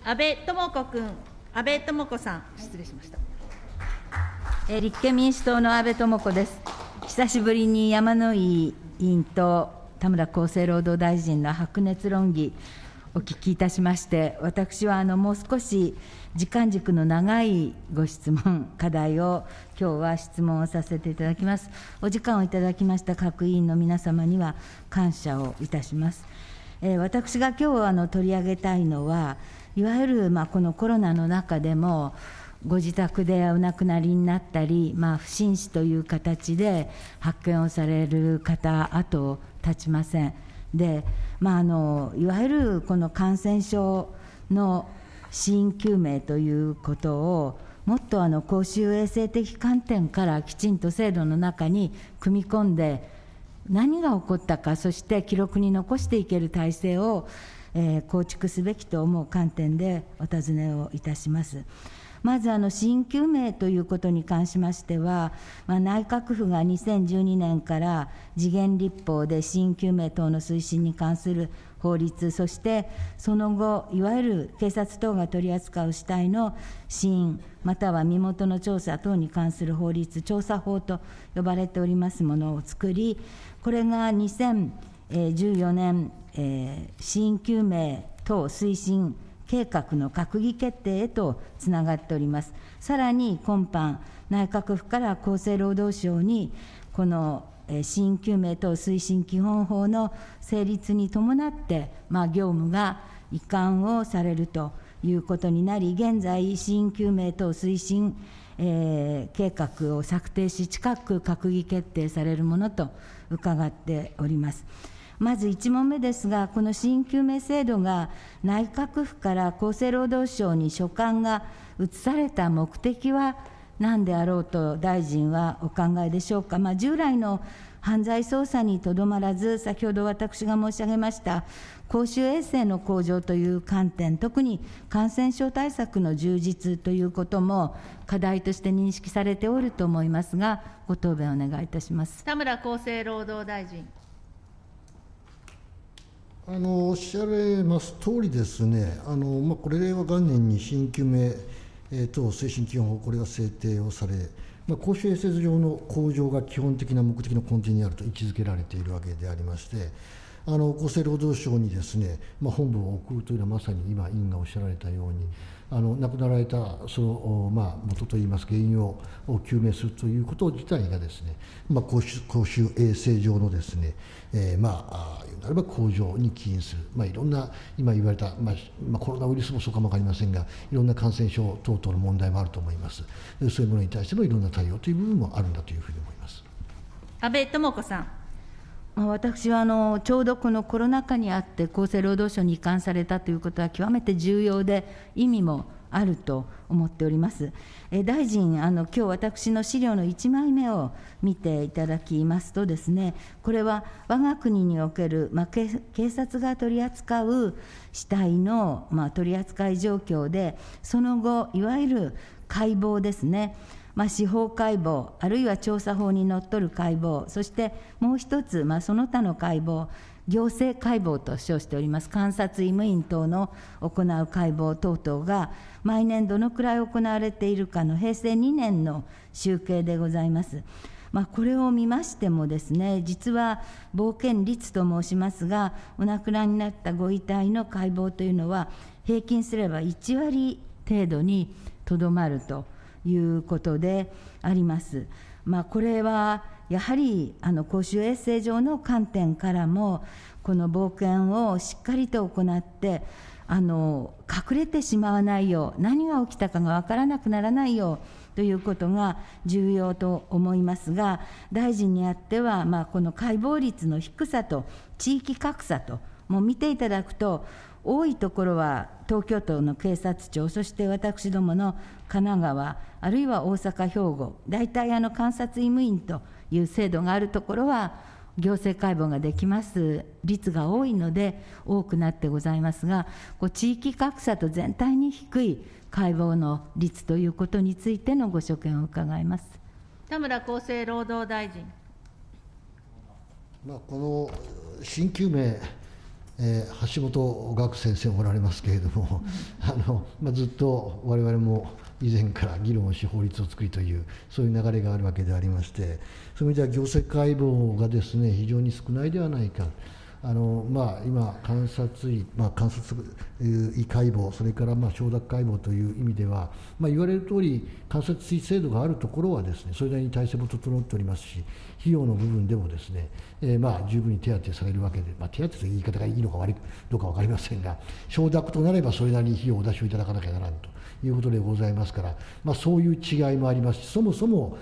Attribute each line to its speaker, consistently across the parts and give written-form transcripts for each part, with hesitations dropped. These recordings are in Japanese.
Speaker 1: 安倍智子君、安倍智子さん、失礼しました。
Speaker 2: 立憲民主党の安倍智子です。久しぶりに山井委員と田村厚生労働大臣の白熱論議、お聞きいたしまして、私はもう少し時間軸の長いご質問、課題を今日は質問をさせていただきます。お時間をいただきました各委員の皆様には感謝をいたします。私が今日取り上げたいのは、いわゆるこのコロナの中でも、ご自宅でお亡くなりになったり、不審死という形で発見をされる方、後を絶ちません。で、いわゆるこの感染症の死因究明ということを、もっと公衆衛生的観点からきちんと制度の中に組み込んで、何が起こったか、そして記録に残していける体制を、構築すべきと思う観点でお尋ねをいたします。まず死因究明ということに関しましては、内閣府が2012年から時限立法で死因究明等の推進に関する法律、そしてその後、いわゆる警察等が取り扱う死体の死因、または身元の調査等に関する法律、調査法と呼ばれておりますものを作り、これが2014年、死因究明等推進計画の閣議決定へとつながっております。さらに今般、内閣府から厚生労働省に、この死因究明等推進基本法の成立に伴って、業務が移管をされるということになり、現在、死因究明等推進、計画を策定し、近く閣議決定されるものと伺っております。まず1問目ですが、この死因究明制度が内閣府から厚生労働省に所管が移された目的は何であろうと大臣はお考えでしょうか。従来の犯罪捜査にとどまらず、先ほど私が申し上げました公衆衛生の向上という観点、特に感染症対策の充実ということも課題として認識されておると思いますが、ご答弁お願いいたします。
Speaker 1: 田村厚生労働大臣。
Speaker 3: おっしゃれます通りですね、これ、令和元年に死因究明等推進基本法、これが制定をされ、公衆衛生上の向上が基本的な目的の根底にあると位置づけられているわけでありまして、厚生労働省にですね、本部を送るというのは、まさに今、委員がおっしゃられたように、亡くなられたその、元といいます原因を究明するということ自体がですね、公衆衛生上のですね、言うなれば向上に起因する、いろんな今言われた、コロナウイルスもそうかも分かりませんが、いろんな感染症等々の問題もあると思います。そういうものに対してのいろんな対応という部分もあるんだというふうに思います。
Speaker 1: 安倍智子さん。
Speaker 2: 私はちょうどこのコロナ禍にあって厚生労働省に移管されたということは極めて重要で意味もあると思っております。大臣、今日私の資料の1枚目を見ていただきますとですね、これは我が国における、警察が取り扱う死体の、取り扱い状況で、その後、いわゆる解剖ですね、司法解剖、あるいは調査法にのっとる解剖、そしてもう一つ、その他の解剖、行政解剖と称しております、監察医務院等の行う解剖等々が、毎年どのくらい行われているかの平成2年の集計でございます。これを見ましてもですね、実は傍見率と申しますが、お亡くなりになったご遺体の解剖というのは、平均すれば1割程度にとどまるということであります。これはやはり公衆衛生上の観点からも、この傍見をしっかりと行って、隠れてしまわないよう、何が起きたかが分からなくならないようということが重要と思いますが、大臣にあっては、この解剖率の低さと地域格差と、もう見ていただくと、多いところは東京都の警察庁、そして私どもの神奈川、あるいは大阪、兵庫、大体監察医務院という制度があるところは、行政解剖ができます率が多いので、多くなってございますが、地域格差と全体に低い解剖の率ということについてのご所見を伺います。
Speaker 1: 田村厚生労働大臣。
Speaker 3: この死因究明橋本岳先生おられますけれどもずっと我々も以前から議論をし法律を作りというそういう流れがあるわけでありまして、そういう意味では行政解剖がですね非常に少ないではないか。今、監察医、監察医解剖、それから承諾解剖という意味では、言われる通り、監察医制度があるところはですね、それなりに体制も整っておりますし、費用の部分でもですね、十分に手当されるわけで、手当という言い方がいいのか悪いどうか分かりませんが、承諾となればそれなりに費用をお出しをいただかなきゃならんということでございますから、そういう違いもありますし、そもそも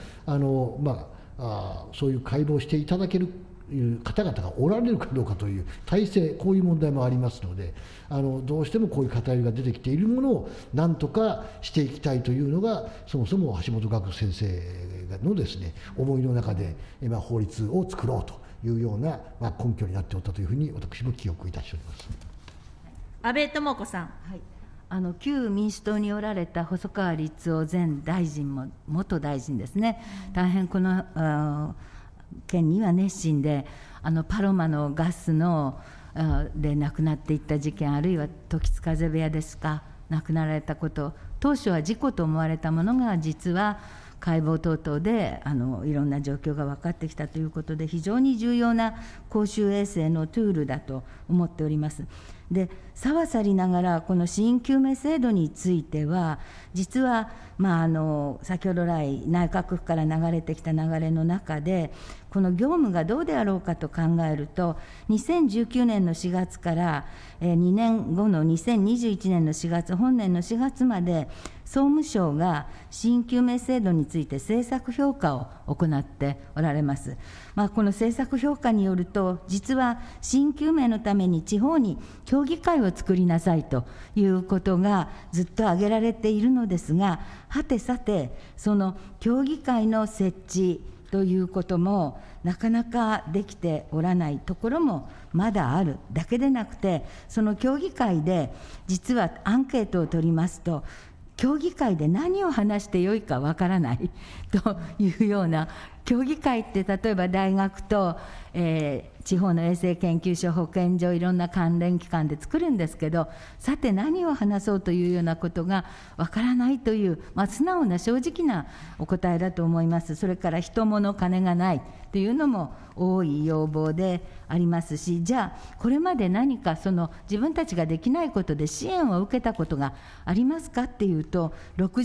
Speaker 3: そういう解剖していただける方々がおられるかどうかという体制、こういう問題もありますので、どうしてもこういう偏りが出てきているものをなんとかしていきたいというのが、そもそも橋本岳先生のですね思いの中で、法律を作ろうというような、根拠になっておったというふうに私も記憶いたしております。
Speaker 1: 安倍智子さん。
Speaker 2: 旧民主党におられた細川律夫前大臣も元大臣ですね、大変この件には熱心で、パロマのガスので亡くなっていった事件、あるいは時津風部屋ですか、亡くなられたこと、当初は事故と思われたものが、実は解剖等々でいろんな状況が分かってきたということで、非常に重要な公衆衛生のツールだと思っております。で、さはさりながら、この死因究明制度については、実は、先ほど来、内閣府から流れてきた流れの中で、この業務がどうであろうかと考えると、2019年の4月から、2年後の2021年の4月、本年の4月まで、総務省が死因究明制度について政策評価を行っておられます。この政策評価によると、実は死因究明のために地方に協議会を作りなさいということがずっと挙げられているのですが、はてさて、その協議会の設置ということもなかなかできておらないところもまだあるだけでなくて、その協議会で実はアンケートを取りますと、協議会で何を話してよいかわからないというような、協議会って例えば大学と、地方の衛生研究所、保健所、いろんな関連機関で作るんですけど、さて何を話そうというようなことがわからないという、素直な正直なお答えだと思います。それから人物金がないというのも多い要望でありますし、じゃあこれまで何かその自分たちができないことで支援を受けたことがありますかっていうと、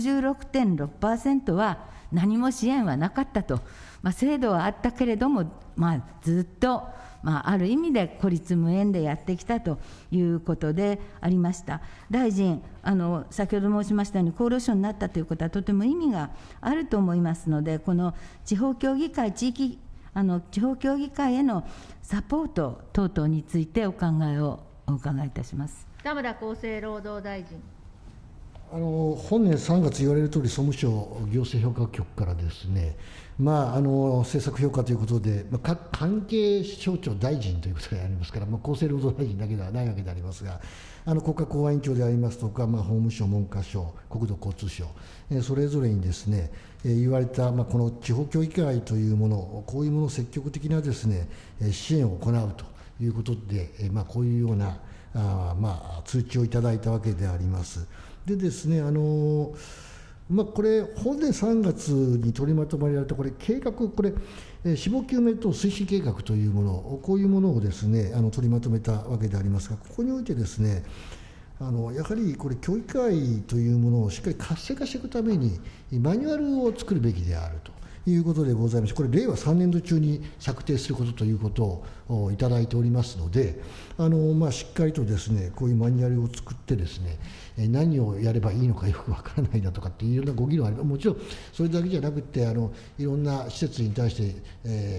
Speaker 2: 66.6% は何も支援はなかったと。制度はあったけれども、ずっと、ある意味で孤立無縁でやってきたということでありました。大臣、先ほど申しましたように、厚労省になったということはとても意味があると思いますので、この地方協議会、地方協議会へのサポート等々についてお考えをお伺いいたします。
Speaker 1: 田村厚生労働大臣。
Speaker 3: 本年3月言われるとおり、総務省行政評価局からですね、政策評価ということで、各関係省庁大臣ということでありますから、厚生労働大臣だけではないわけでありますが、国家公安委員長でありますとか、法務省、文科省、国土交通省、それぞれにですね、言われた、この地方協議会というもの、こういうものを積極的なですね、支援を行うということで、こういうような通知をいただいたわけであります。でですね、これ、本年3月に取りまとまられたこれ計画、これ、死亡究明等推進計画というもの、こういうものをですね、取りまとめたわけでありますが、ここにおいてですね、やはりこれ、協議会というものをしっかり活性化していくために、マニュアルを作るべきであるということでございまして、これ、令和3年度中に策定することということをいただいておりますので、しっかりとですね、こういうマニュアルを作ってですね、何をやればいいのかよくわからないだとかっていうようなご議論あります。もちろんそれだけじゃなくて、いろんな施設に対して、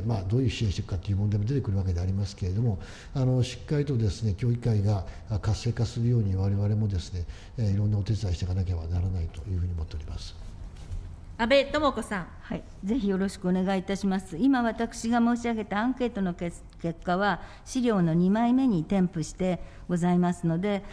Speaker 3: どういう支援していくかという問題も出てくるわけでありますけれども、しっかりとですね、協議会が活性化するように、我々もですね、いろんなお手伝いしていかなければならないというふうに思っております。
Speaker 1: 安倍智子さん。
Speaker 2: ぜひよろしくお願いいたします。今、私が申し上げたアンケートの結果は、資料の2枚目に添付してございますので、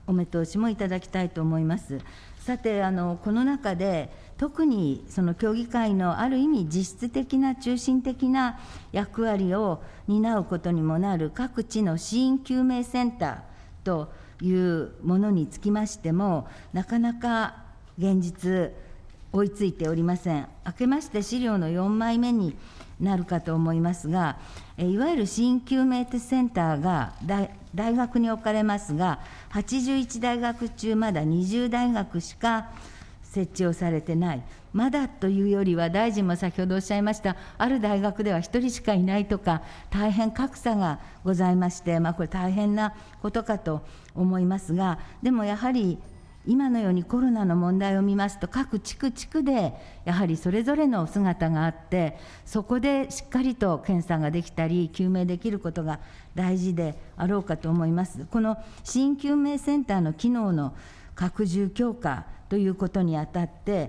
Speaker 2: お目通しもいただきたいと思います。さて、この中で、特にその協議会のある意味、実質的な中心的な役割を担うことにもなる各地の死因究明センターというものにつきましても、なかなか現実、追いついておりません。明けまして資料の4枚目になるかと思いますが、いわゆる死因究明センターが大学に置かれますが、81大学中、まだ20大学しか設置をされてない、まだというよりは、大臣も先ほどおっしゃいました、ある大学では1人しかいないとか、大変格差がございまして、これ、大変なことかと思いますが、でもやはり、今のようにコロナの問題を見ますと、各地区地区でやはりそれぞれの姿があって、そこでしっかりと検査ができたり、究明できることが大事であろうかと思います。この死因究明センターの機能の拡充強化ということにあたって、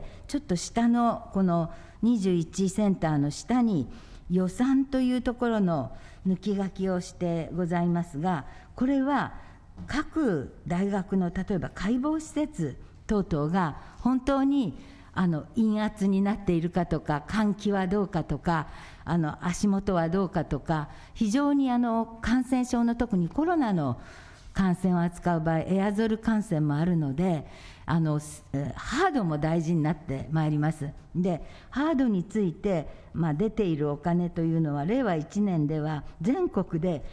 Speaker 2: ちょっと下のこの21センターの下に、予算というところの抜き書きをしてございますが、これは、各大学の例えば解剖施設等々が本当に陰圧になっているかとか、換気はどうかとか、足元はどうかとか、非常に感染症の特にコロナの感染を扱う場合、エアゾル感染もあるので、ハードも大事になってまいります。で、ハードについて、出ているお金というのは、令和1年では全国で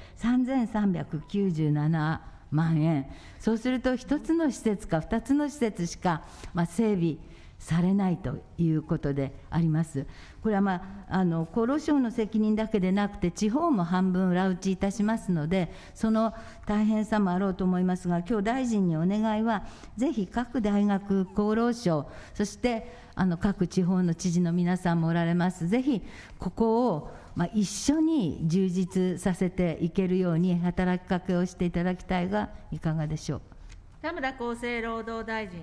Speaker 2: 3397万円、そうすると1つの施設か2つの施設しか整備されないということであります。これは、厚労省の責任だけでなくて、地方も半分裏打ちいたしますので、その大変さもあろうと思いますが、今日大臣にお願いは、ぜひ各大学、厚労省、そして各地方の知事の皆さんもおられます、ぜひここを一緒に充実させていけるように働きかけをしていただきたいが、いかがでしょう。
Speaker 1: 田村厚生労働大臣。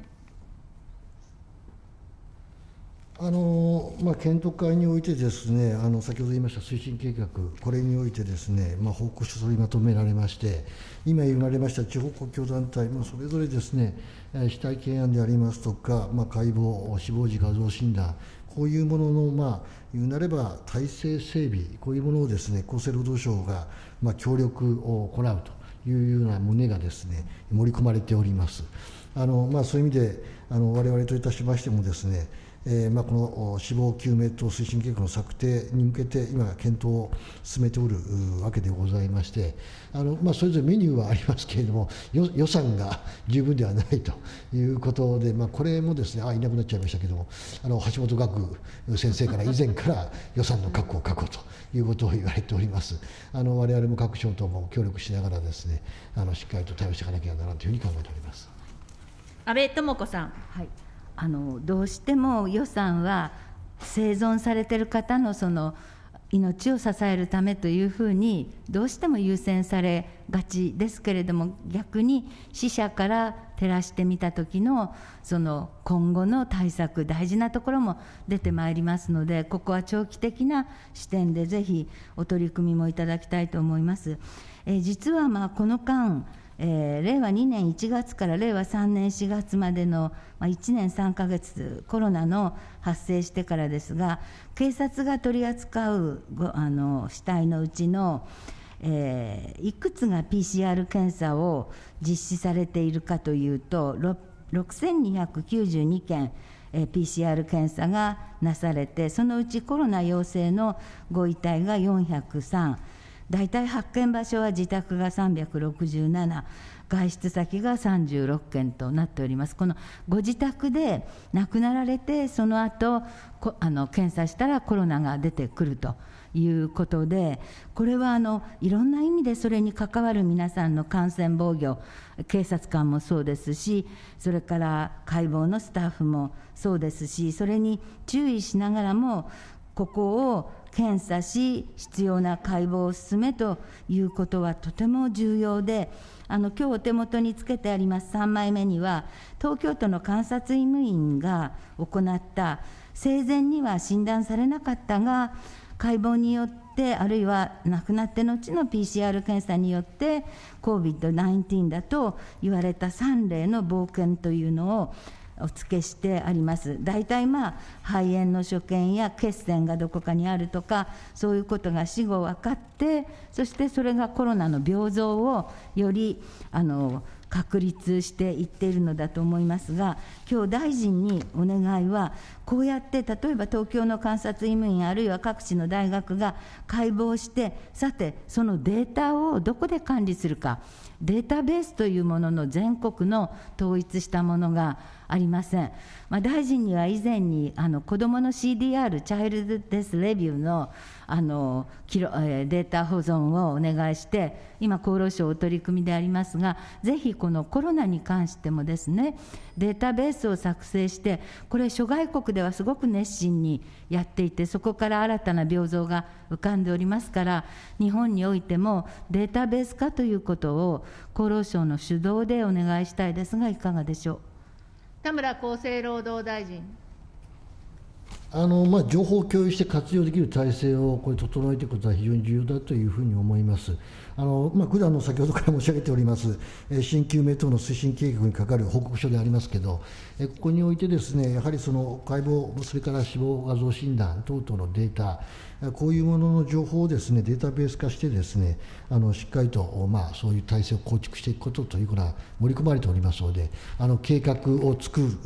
Speaker 3: 検討会においてですね、先ほど言いました推進計画、これにおいてですね、報告書取りまとめられまして、今言われました地方公共団体、それぞれですね、死体検案でありますとか、解剖、死亡時画像診断、こういうものの、言うなれば体制整備、こういうものをですね、厚生労働省が協力を行うというような旨がですね、盛り込まれております。そういう意味で、我々といたしましてもですね、この死亡究明等推進計画の策定に向けて、今、検討を進めておるわけでございまして、それぞれメニューはありますけれども、予算が十分ではないということで、これもですね、いなくなっちゃいましたけれども、橋本学先生から以前から予算の確保ということを言われております。我々も各省とも協力しながらですね、しっかりと対応していかなきゃならないというふうに考えております。
Speaker 1: 安倍智子さん。
Speaker 2: はい、どうしても予算は生存されている方のその命を支えるためというふうにどうしても優先されがちですけれども、逆に死者から照らしてみた時のその今後の対策、大事なところも出てまいりますので、ここは長期的な視点でぜひお取り組みもいただきたいと思います。実はこの間、令和2年1月から令和3年4月までの1年3ヶ月、コロナの発生してからですが、警察が取り扱う死体のうちの、いくつが PCR 検査を実施されているかというと、6292件、PCR 検査がなされて、そのうちコロナ陽性のご遺体が403、大体発見場所は自宅が367、外出先が36件となっております。このご自宅で亡くなられて、その後検査したらコロナが出てくるということで、これはいろんな意味でそれに関わる皆さんの感染防御、警察官もそうですし、それから解剖のスタッフもそうですし、それに注意しながらも、ここを検査し、必要な解剖を進めということはとても重要で、今日お手元につけてあります3枚目には、東京都の監察医務院が行った、生前には診断されなかったが、解剖によっ 、あるいは亡くなって後の PCR 検査によって COVID-19 だと言われた3例の冒険というのをお付けしてあります。大体肺炎の所見や血栓がどこかにあるとか、そういうことが死後分かって、そしてそれがコロナの病状をより確立していっているのだと思いますが、今日大臣にお願いは、こうやって例えば東京の監察医務院あるいは各地の大学が解剖して、さてそのデータをどこで管理するか、データベースというものの全国の統一したものがありません。大臣には以前に子どもの CDR チャイルドデスレビューのデータ保存をお願いして、今厚労省お取り組みでありますが、ぜひこのコロナに関してもですね、データベースを作成して、これ諸外国ではすごく熱心にやっていて、そこから新たな病状が浮かんでおりますから、日本においてもデータベース化ということを厚労省の主導でお願いしたいですが、いかがでしょう。
Speaker 1: 田村厚生労働大臣。
Speaker 3: 情報を共有して活用できる体制を整えていくことは非常に重要だというふうに思います。これは先ほどから申し上げております、新救命等の推進計画にかかる報告書でありますけど、ここにおいてですね、やはりその解剖、それから死亡画像診断等々のデータ、こういうものの情報をですね、データベース化してですね、しっかりと、そういう体制を構築していくことというのは盛り込まれておりますので、計画を作る、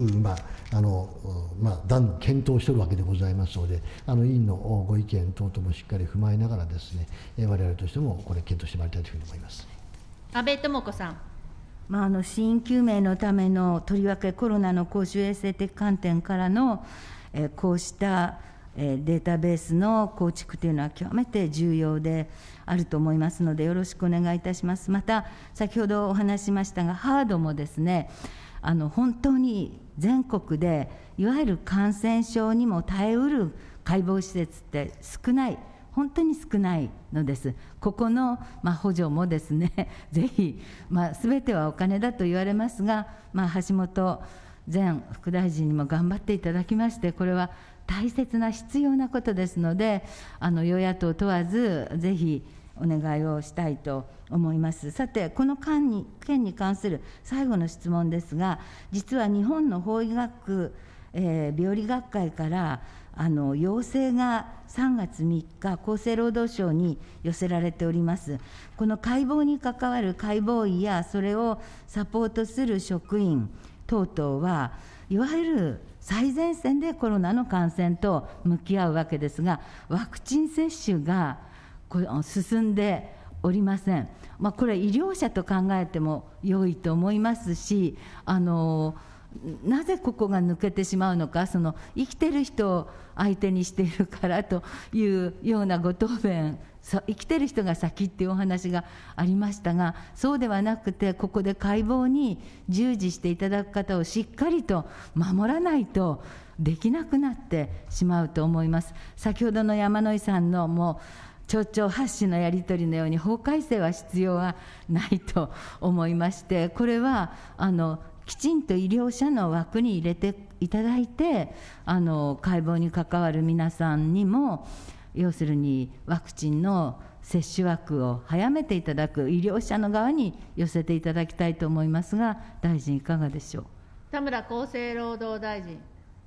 Speaker 3: 検討しておるわけでございますので、委員のご意見等々もしっかり踏まえながらですね、我々としてもこれ、検討してまいりたいというふうに思います。
Speaker 1: 阿部智子さん。
Speaker 2: 死因究明のための、とりわけコロナの公衆衛生的観点からの、こうしたデータベースの構築というのは極めて重要であると思いますので、よろしくお願いいたします。また、先ほどお話ししましたが、ハードもですね、本当に全国でいわゆる感染症にも耐えうる解剖施設って少ない、本当に少ないのです。ここの補助もですね、ぜひ、すべてはお金だと言われますが、橋本前副大臣にも頑張っていただきまして、これは大切な必要なことですので、与野党問わず、ぜひお願いをしたいと思います。さて、この件に関する最後の質問ですが、実は日本の法医学、病理学会から要請が3月3日、厚生労働省に寄せられております。この解剖に関わる解剖医や、それをサポートする職員等々は、いわゆる最前線でコロナの感染と向き合うわけですが、ワクチン接種が進んでおりません。これ、医療者と考えても良いと思いますし、なぜここが抜けてしまうのか、生きてる人を相手にしているからというようなご答弁、生きてる人が先っていうお話がありましたが、そうではなくて、ここで解剖に従事していただく方をしっかりと守らないとできなくなってしまうと思います。先ほどの山野井さんの丁々発止のやり取りのように、法改正は必要はないと思いまして、これはきちんと医療者の枠に入れていただいて、解剖に関わる皆さんにも、要するにワクチンの接種枠を早めていただく、医療者の側に寄せていただきたいと思いますが、大臣、いかがでしょう。
Speaker 1: 田村厚生労働大臣。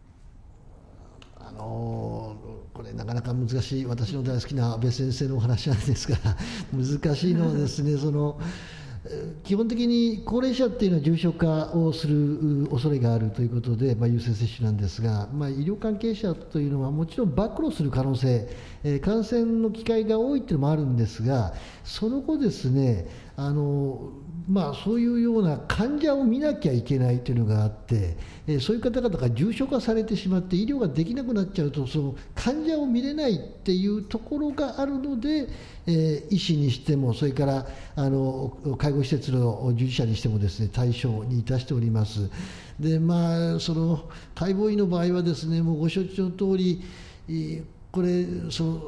Speaker 3: これ、なかなか難しい、私の大好きな安倍先生のお話なんですが、難しいのはですね、基本的に高齢者っていうのは重症化をする恐れがあるということで、優先接種なんですが、医療関係者というのはもちろん暴露する可能性、感染の機会が多いというのもあるんですが、その後ですね、そういうような患者を見なきゃいけないというのがあって、そういう方々が重症化されてしまって医療ができなくなっちゃうと、その患者を見れないっていうところがあるので、医師にしても、それから介護施設の従事者にしてもですね、対象にいたしております。で、その解剖医の場合はですね、もうご承知の通り、これ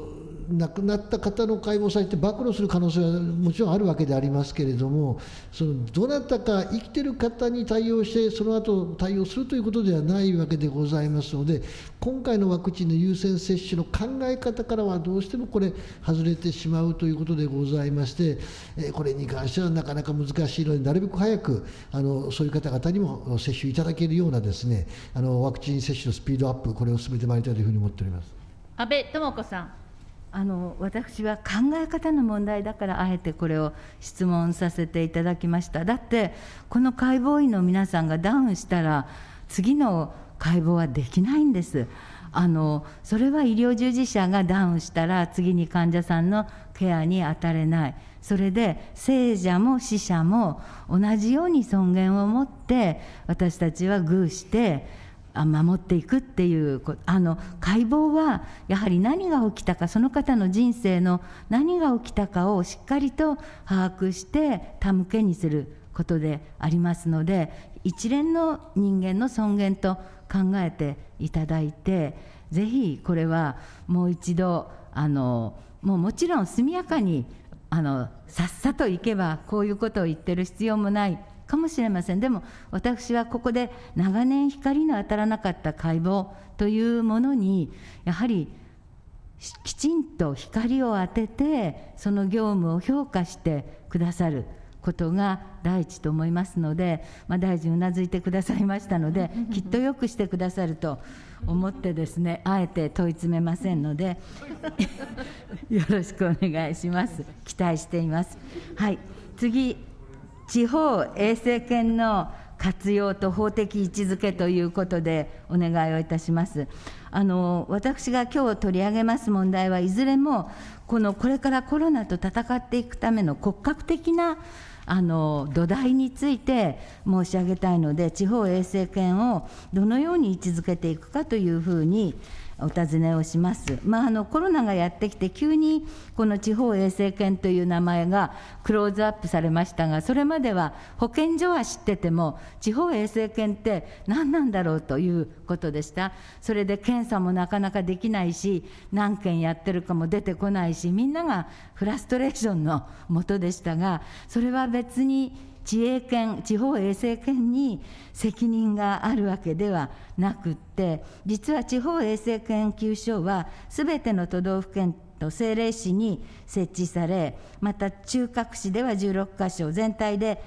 Speaker 3: 亡くなった方の解剖されて暴露する可能性はもちろんあるわけでありますけれども、どなたか生きてる方に対応してその後対応するということではないわけでございますので、今回のワクチンの優先接種の考え方からはどうしてもこれ外れてしまうということでございまして、これに関してはなかなか難しいので、なるべく早くそういう方々にも接種いただけるようなですね、ワクチン接種のスピードアップ、これを進めてまいりたいというふうに思っております。
Speaker 1: 安倍智子さん。
Speaker 2: 私は考え方の問題だからあえてこれを質問させていただきました。だってこの解剖医の皆さんがダウンしたら次の解剖はできないんです。それは医療従事者がダウンしたら次に患者さんのケアに当たれない。それで生者も死者も同じように尊厳を持って私たちは遇して守っていくっていう解剖はやはり何が起きたか、その方の人生の何が起きたかをしっかりと把握して手向けにすることでありますので、一連の人間の尊厳と考えていただいて、ぜひこれはもう一度もちろん速やかにさっさといけばこういうことを言ってる必要もないかもしれません。でも私はここで長年光の当たらなかった解剖というものにやはりきちんと光を当ててその業務を評価してくださることが第一と思いますので、大臣うなずいてくださいましたのできっとよくしてくださると思ってですね、あえて問い詰めませんのでよろしくお願いします。期待しています。はい、次、地方衛生権の活用と法的位置づけということでお願いをいたします。私が今日取り上げます問題はいずれもこれからコロナと闘っていくための骨格的な土台について申し上げたいので、地方衛生権をどのように位置づけていくかというふうにお尋ねをします。コロナがやってきて急にこの地方衛生権という名前がクローズアップされましたが、それまでは保健所は知ってても地方衛生権って何なんだろうということでした。それで検査もなかなかできないし、何件やってるかも出てこないし、みんながフラストレーションのもとでしたが、それは別に地方衛生権に責任があるわけではなくって、実は地方衛生研究所はすべての都道府県と政令市に設置され、また中核市では16カ所、全体で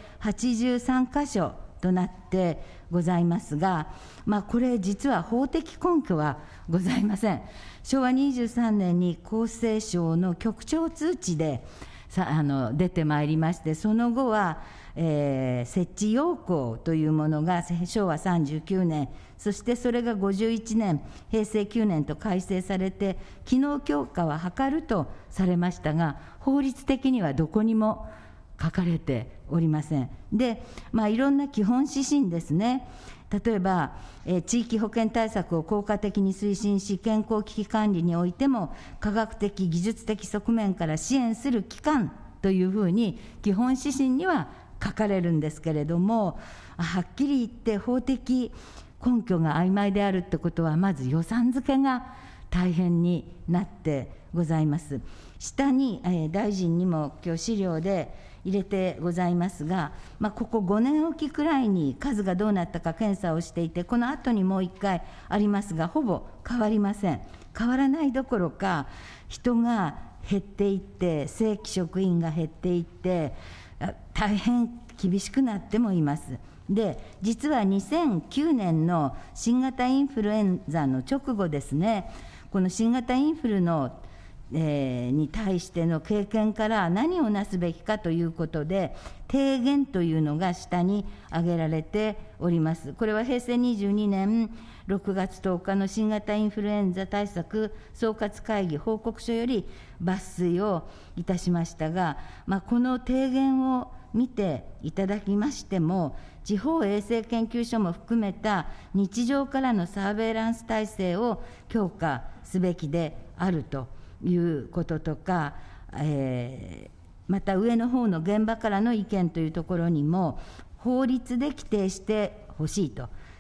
Speaker 2: 83カ所となってございますが、これ実は法的根拠はございません。昭和23年に厚生省の局長通知で出てまいりまして、その後は設置要項というものが昭和39年、そしてそれが51年、平成9年と改正されて、機能強化は図るとされましたが、法律的にはどこにも書かれておりません。で、いろんな基本指針ですね。例えば、地域保健対策を効果的に推進し、健康危機管理においても科学的技術的側面から支援する機関というふうに基本指針には書かれるんですけれども、はっきり言って法的根拠が曖昧であるってことは、まず予算付けが大変になってございます。下に、大臣にも今日資料で入れてございますが、ここ5年おきくらいに数がどうなったか検査をしていて、この後にもう1回ありますが、ほぼ変わりません。変わらないどころか、人が減っていって、正規職員が減っていって、大変厳しくなってもいます。で、実は2009年の新型インフルエンザの直後ですね、この新型インフルのに対しての経験から何をなすべきかということで、提言というのが下に挙げられております。これは平成22年6月10日の新型インフルエンザ対策総括会議報告書より抜粋をいたしましたが、この提言を見ていただきましても、地方衛生研究所も含めた日常からのサーベイランス体制を強化すべきであるということとか、また上の方の現場からの意見というところにも法律で規定してほしいと。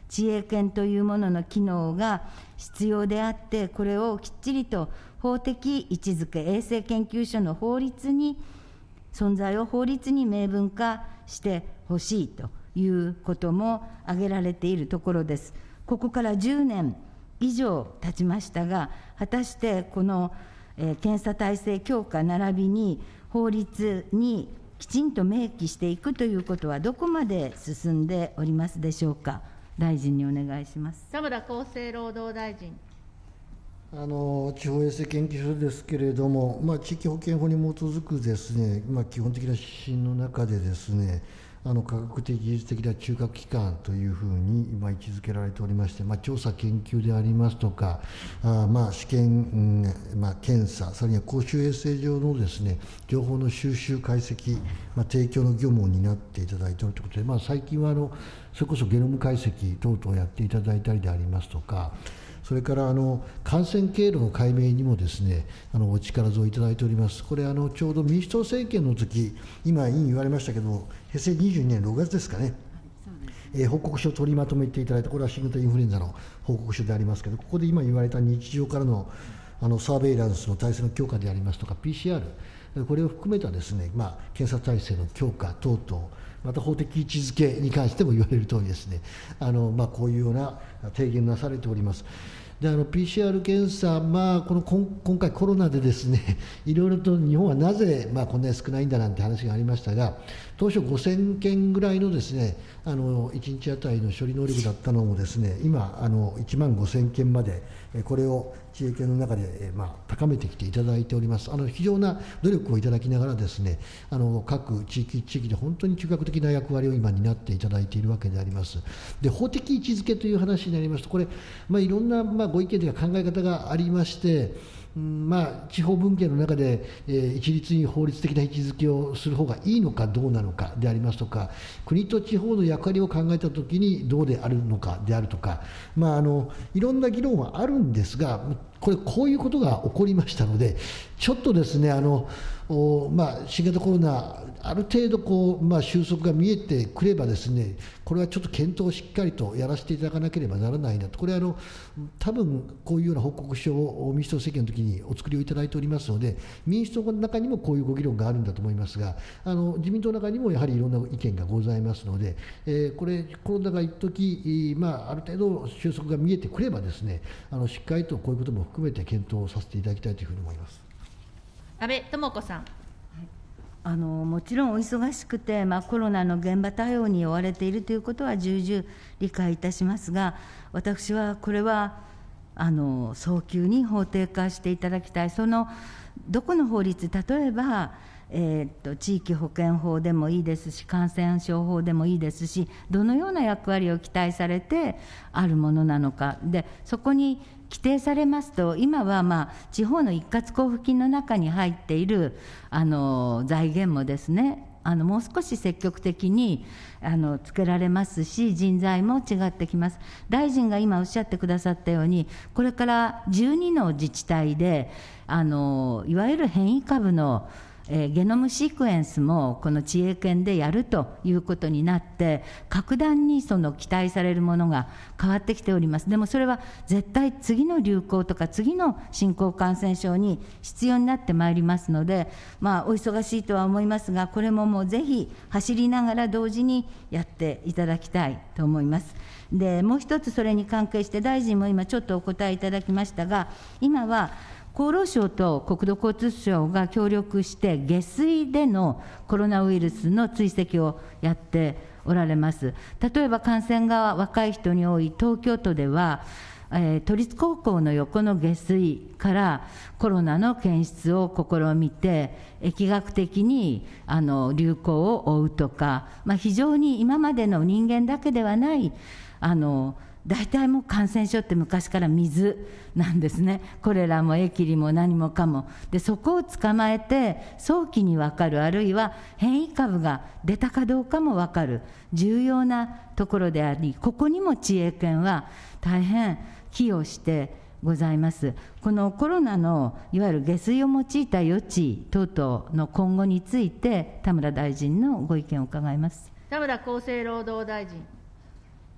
Speaker 2: 自衛権というものの機能が必要であって、これをきっちりと法的位置づけ、衛生研究所の存在を法律に明文化してほしいということも挙げられているところです。ここから10年以上経ちましたが、果たしてこの検査体制強化並びに法律にきちんと明記していくということはどこまで進んでおりますでしょうか。大臣にお願いします。
Speaker 1: 田村厚生労働大臣。
Speaker 3: 地方衛生研究所ですけれども、地域保健法に基づくですね、基本的な指針の中でですね、科学的技術的な中核機関というふうに今位置づけられておりまして、調査研究でありますとか、試験、検査、さらには公衆衛生上のですね、情報の収集解析、提供の業務を担っていただいているということで、最近はそれこそゲノム解析等々やっていただいたりでありますとか、それから感染経路の解明にもですね、お力添えいただいております。これちょうど民主党政権の時、今委員言われましたけど、平成22年6月ですかね、報告書を取りまとめていただいた、これは新型インフルエンザの報告書でありますけど、ここで今言われた日常からのサーベイランスの体制の強化でありますとか、PCR、これを含めたですね、検査体制の強化等々、また法的位置づけに関しても言われるとおりですね、こういうような提言なされております。でPCR 検査、今回コロナでですね、いろいろと日本はなぜ、こんなに少ないんだなんて話がありましたが、当初5000件ぐらいのですね、1日あたりの処理能力だったのもですね、今1万5000件まで、これを自衛権の中で、高めてきていただいております。非常な努力をいただきながらですね、各地域で本当に中核的な役割を今担っていただいているわけであります。で、法的位置づけという話になりますと、これ、いろんな、ご意見というか考え方がありまして、地方分権の中で、一律に法律的な位置づけをする方がいいのかどうなのかでありますとか、国と地方の役割を考えたときにどうであるのかであるとか、いろんな議論はあるんですが、こういうことが起こりましたので、ちょっとですね、新型コロナ、ある程度収束が見えてくればですね、これはちょっと検討をしっかりとやらせていただかなければならないなと、これは多分こういうような報告書を民主党政権の時にお作りをいただいておりますので、民主党の中にもこういうご議論があるんだと思いますが、自民党の中にもやはりいろんな意見がございますので、これ、コロナが一時、ある程度収束が見えてくればですね、しっかりとこういうことも含めて検討させていただきたいというふうに思います。
Speaker 1: 安倍智子さん。
Speaker 2: もちろんお忙しくて、コロナの現場対応に追われているということは重々理解いたしますが、私はこれは早急に法定化していただきたい。どこの法律、例えば、地域保健法でもいいですし、感染症法でもいいですし、どのような役割を期待されてあるものなのかで、そこに規定されますと、今は地方の一括交付金の中に入っている財源もですね、もう少し積極的につけられますし、人材も違ってきます。大臣が今おっしゃってくださったように、これから12の自治体でいわゆる変異株のゲノムシークエンスもこの自衛権でやるということになって、格段にその期待されるものが変わってきております。でもそれは絶対次の流行とか次の新興感染症に必要になってまいりますので、お忙しいとは思いますが、これももうぜひ走りながら同時にやっていただきたいと思います。で、もう一つそれに関係して大臣も今ちょっとお答えいただきましたが、今は厚労省と国土交通省が協力して、下水でのコロナウイルスの追跡をやっておられます。例えば感染が若い人に多い東京都では、都立高校の横の下水からコロナの検出を試みて、疫学的に流行を追うとか、非常に今までの人間だけではない大体もう感染症って昔から水なんですね。コレラもエキリも何もかもで、そこを捕まえて早期に分かる、あるいは変異株が出たかどうかも分かる重要なところであり、ここにも自衛権は大変寄与してございます。このコロナのいわゆる下水を用いた余地等々の今後について、田村大臣のご意見を伺います。
Speaker 1: 田村厚生労働大臣。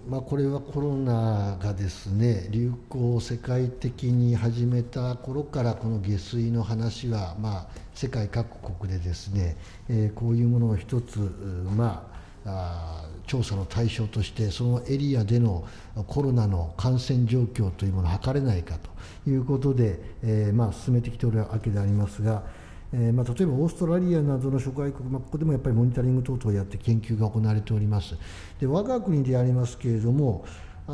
Speaker 3: これはコロナがですね、流行を世界的に始めた頃からこの下水の話は、世界各国でですね、こういうものを一つ、調査の対象としてそのエリアでのコロナの感染状況というものを測れないかということで、進めてきておるわけでありますが、例えばオーストラリアなどの諸外国、ここでもやっぱりモニタリング等々をやって研究が行われております。で、我が国でありますけれども、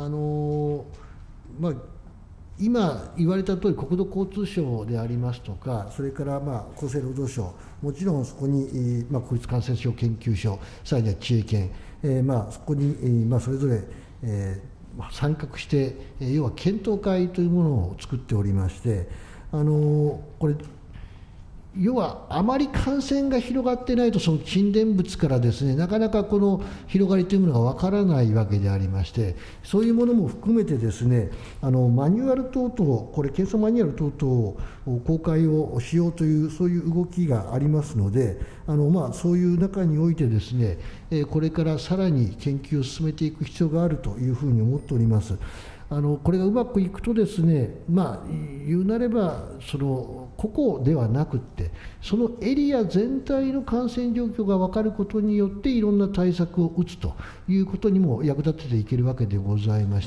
Speaker 3: 今言われた通り国土交通省でありますとか、それから厚生労働省、もちろんそこに国立感染症研究所、さらには知恵研、そこにそれぞれ参画して、要は検討会というものを作っておりまして、これ要はあまり感染が広がってないと、その沈殿物からですね、なかなかこの広がりというものがわからないわけでありまして、そういうものも含めてですね、マニュアル等々、これ検査マニュアル等々を公開をしようという、そういう動きがありますので、そういう中においてですね、これからさらに研究を進めていく必要があるというふうに思っております。これがうまくいくとですね、言うなれば個々ではなくって、そのエリア全体の感染状況が分かることによっていろんな対策を打つということにも役立てていけるわけでございまして、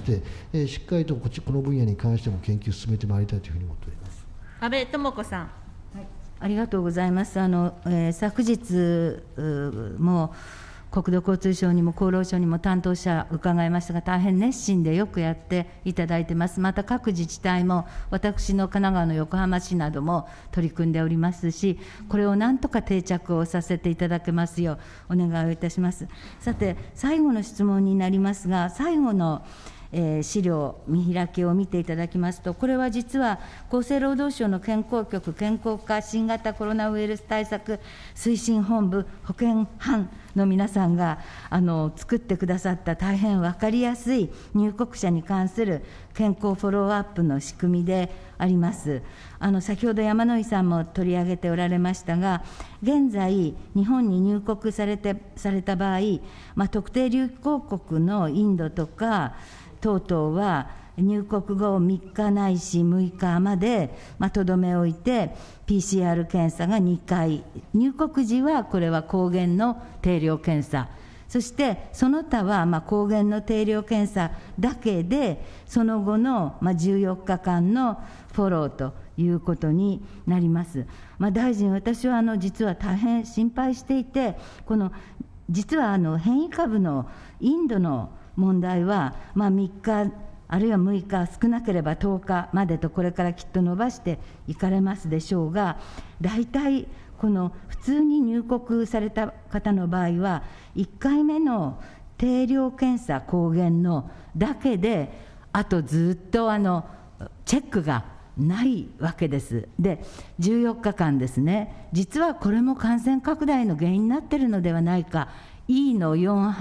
Speaker 3: しっかりとこの分野に関しても研究を進めてまいりたいというふうに思っております。
Speaker 1: 安倍智子さん。
Speaker 2: ありがとうございます。昨日も国土交通省にも厚労省にも担当者伺いましたが、大変熱心でよくやっていただいてます。また各自治体も、私の神奈川の横浜市なども取り組んでおりますし、これをなんとか定着をさせていただけますようお願いをいたします。さて、最後の質問になりますが、最後の資料、見開きを見ていただきますと、これは実は厚生労働省の健康局健康課新型コロナウイルス対策推進本部保健班の皆さんが作ってくださった大変分かりやすい入国者に関する健康フォローアップの仕組みであります。先ほど山井さんも取り上げておられましたが、現在、日本に入国された場合、特定流行国のインドとか等々は、入国後3日ないし6日までとどめを置いて、PCR 検査が2回、入国時はこれは抗原の定量検査、そしてその他は抗原の定量検査だけで、その後の14日間のフォローということになります。大臣、私は実は大変心配していて、実は変異株のインドの問題は、3日、あるいは6日、少なければ10日までと、これからきっと伸ばしていかれますでしょうが、大体、普通に入国された方の場合は、1回目の定量検査、抗原のだけで、あとずっとチェックがないわけです。で、14日間ですね、実はこれも感染拡大の原因になっているのではないか。E の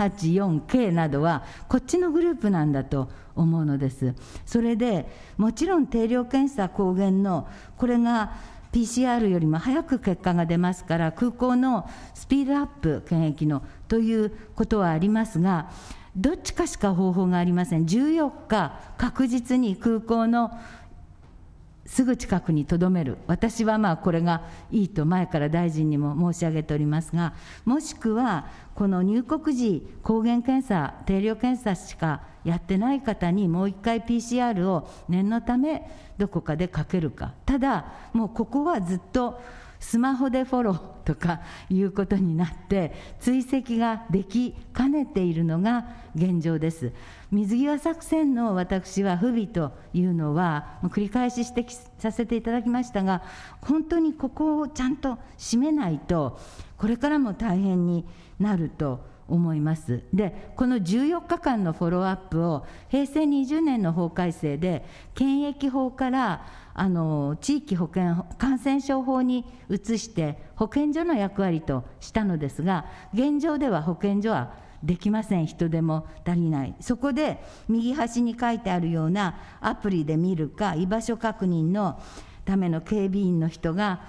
Speaker 2: 484K などはこっちのグループなんだと思うのです。それでもちろん定量検査抗原のこれが PCR よりも早く結果が出ますから、空港のスピードアップ検疫のということはありますが、どっちかしか方法がありません。14日確実に空港のすぐ近くにとどめる、私はこれがいいと前から大臣にも申し上げておりますが、もしくはこの入国時抗原検査、定量検査しかやってない方にもう一回 PCR を念のためどこかでかけるか。ただもうここはずっとスマホでフォローとかいうことになって追跡ができかねているのが現状です。水際作戦の私は不備というのは繰り返し指摘させていただきましたが、本当にここをちゃんと締めないとこれからも大変になると思います。で、この14日間のフォローアップを平成20年の法改正で検疫法から地域保健感染症法に移して保健所の役割としたのですが、現状では保健所はできません。人手も足りない。そこで右端に書いてあるようなアプリで見るか、居場所確認のための警備員の人が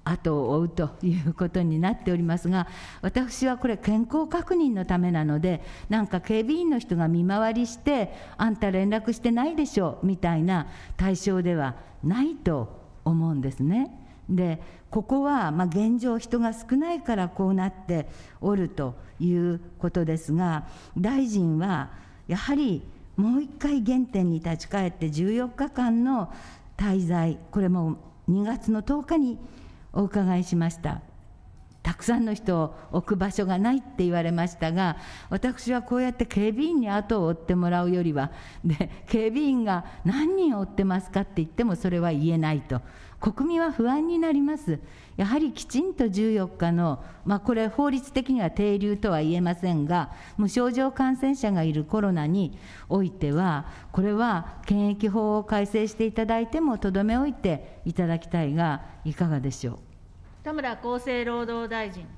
Speaker 2: 後を追うということになっておりますが、私はこれ、健康確認のためなので、なんか警備員の人が見回りして、あんた連絡してないでしょみたいな対象ではないと思うんですね。で、ここは現状、人が少ないからこうなっておるということですが、大臣はやはりもう一回原点に立ち返って、14日間の滞在、これも2月の10日にお伺いしました。たくさんの人を置く場所がないって言われましたが、私はこうやって警備員に後を追ってもらうよりは、で警備員が何人追ってますかって言ってもそれは言えないと、国民は不安になります。やはりきちんと14日の、これ法律的には停留とは言えませんが、無症状感染者がいるコロナにおいては、これは検疫法を改正していただいてもとどめ置いていただきたいが、いかがでしょう。
Speaker 1: 田村厚生労働大臣。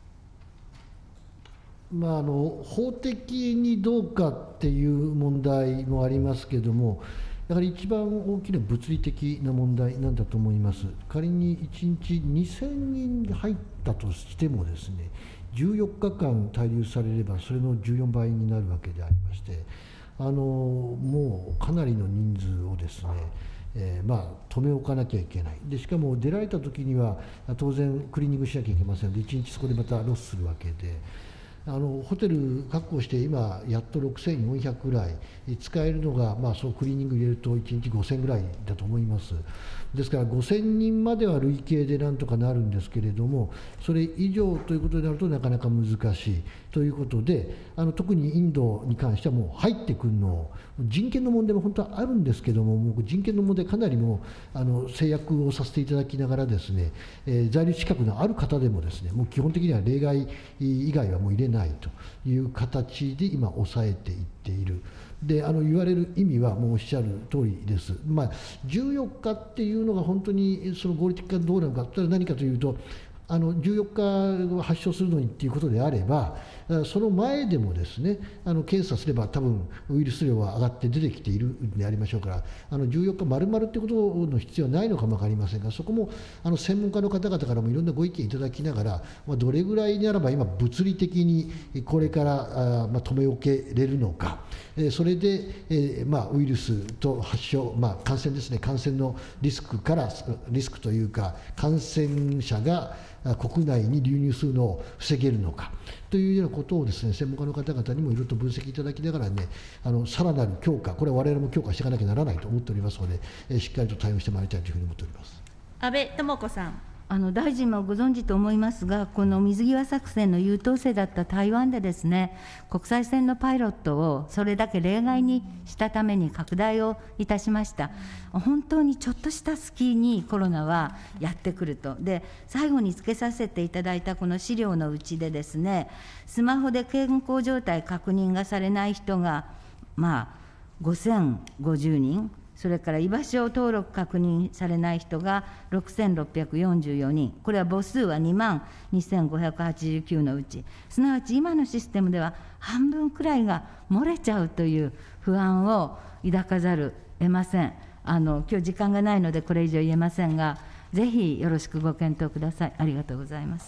Speaker 3: 法的にどうかっていう問題もありますけれども、やはり一番大きな物理的な問題なんだと思います。仮に1日2000人入ったとしてもですね、14日間滞留されればそれの14倍になるわけでありまして、もうかなりの人数をですね、留め置かなきゃいけない。でしかも出られた時には当然クリーニングしなきゃいけませんので、1日そこでまたロスするわけで、ホテル確保して今やっと6400ぐらい使えるのが、そうクリーニング入れると1日5000ぐらいだと思います。ですから5000人までは累計でなんとかなるんですけれども、それ以上ということになるとなかなか難しいということで、特にインドに関してはもう入ってくるの、人権の問題も本当はあるんですけども、もう人権の問題かなりも制約をさせていただきながらですね、在留資格のある方でもですね、もう基本的には例外以外はもう入れないという形で今抑えていっている。で言われる意味はもうおっしゃる通りです。14日っていうのが本当にその合理的かどうなのか、それは何かというと、14日発症するのにっていうことであれば、その前でもですね、検査すれば多分ウイルス量は上がって出てきているんでありましょうから、14日丸々ということの必要はないのかも分かりませんが、そこも専門家の方々からもいろんなご意見いただきながら、どれぐらいならば今物理的にこれから留め置けれるのか、それで、ウイルスと発症、感染ですね、感染のリスクというか、感染者が国内に流入するのを防げるのかというようなことをですね、専門家の方々にもいろいろと分析いただきながらね、さらなる強化、これは我々も強化していかなきゃならないと思っておりますので、しっかりと対応してまいりたいというふうに思っております。
Speaker 1: 安倍智子さん。
Speaker 2: 大臣もご存知と思いますが、この水際作戦の優等生だった台湾でですね、国際線のパイロットをそれだけ例外にしたために拡大をいたしました。本当にちょっとした隙にコロナはやってくると。で、最後につけさせていただいたこの資料のうちでですね、スマホで健康状態確認がされない人が5050人、それから居場所登録確認されない人が6644人、これは母数は2万2589のうち、すなわち今のシステムでは半分くらいが漏れちゃうという不安を抱かざる得ません。今日時間がないのでこれ以上言えませんが、ぜひよろしくご検討ください。ありがとうございます。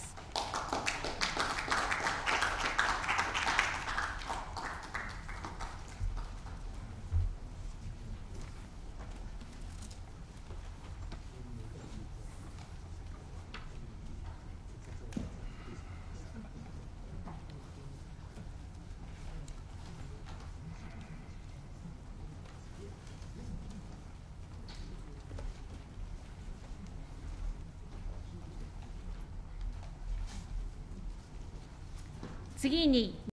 Speaker 1: 次に